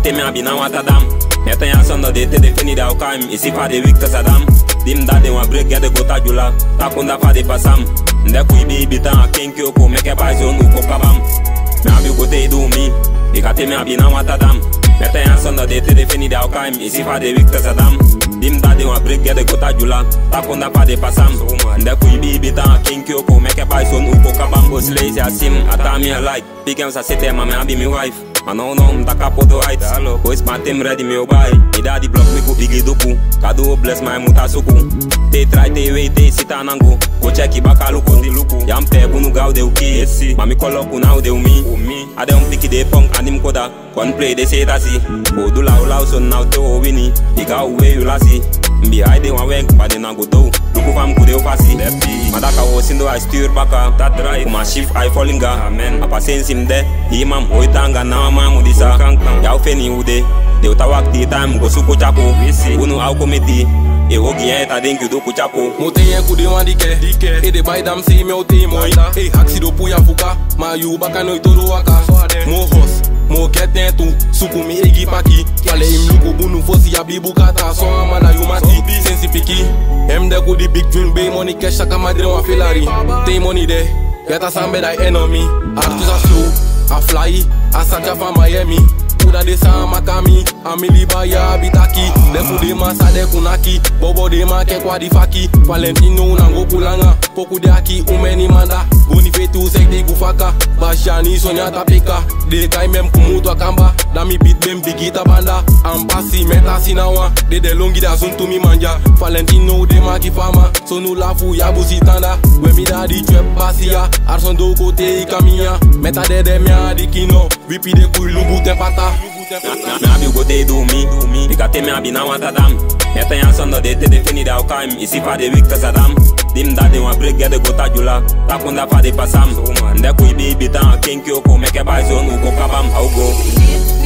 te me abina watadam. Meten Aarson Dow de te defini da ukaim. Isi fa de Victor Saddam. Dim da de wan break get de gota jula. Takunda fa de pasam. Nde kui bi bitan a king kyoko. Meke baizon uko kabam. Me abi go Tey Di Umi. Ika te me abina watadam. Meten Aarson Dow de te defini da ukaim. Isi fa de Victor Saddam. Dim da de wan break get de gota jula. Takunda fa de pasam. Nde kui bi bitan a king kyoko. Meke baizon uko kabam. Go slays ya sim. Ata me a like. Pigem sa sete ma me abi mi wife. Mano no mtaka poto heights. Boys my team ready me obai. Ida di block me ku bigi duku. Kado bless my muta suku. Te try te wait te sita nango. Go check ibaka luku di luku. Yampe bunu gau de uki. Mami koloku now de umi. Ade piki de punk anim koda. One play they say tasi. Go do lao so now te o wini. Iga uwe you lasi. Mbi haide wan wenk but they na go do. Luku fam kude opasi. Madaka wo sindo I steer baka. That drive. Kuma shift I fallinga. Amen. Apa sense him de. Imam oitanga na mudisa yao feni ude de utawak ti time go suko chapo unu au komiti e ogi eta denk you do ku chapo motenye ku de wandike e de by dam si me oti moi e haksi do puya fuka ma yu baka no itoro waka mo hos mo keten tu suku mi egi paki fale im luku bunu fosi ya bibukata so amana yu mati sensi piki em de ku di big dream be money cash aka madre wa filari te money de yata sambe da enemy artists are slow a fly, a sacha from Miami. Uda de sa makami, a miliba ya bitaki. Defu de ma sa de kunaki, bobo de ma ke kwa di faki. Valentino nango kulanga, poku de aki umeni manda. Goni fetu sek de gufaka, bashani sonya tapika. De kai mem kumutu akamba, dami beat bem bigita banda. Ampasi meta sinawa, de longi da zuntu mi manja. Valentino de ma ki fama, so nu lafu ya busi tanda. We mi da di trap basia, Aarson Dow kote ikamia. Meta de mia di kino, vipi de kui lubu te pata. Me abi go Tey Di Umi. Ika te me abina watadam. Meten Aarson Dow de te defini da ukaim. Isi fa de Victor Saddam. Dim da de wan break get de gota jula. Takunda fa de pasam. Nde kui bi bitan a king kyoko. Meke baizon uko kabam. Au go.